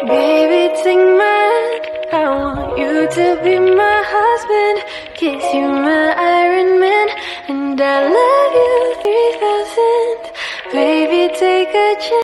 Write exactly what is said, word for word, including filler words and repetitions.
Baby, take my hand, I want you to be my husband. Kiss you, my Iron Man, and I love you three thousand. Baby, take a chance.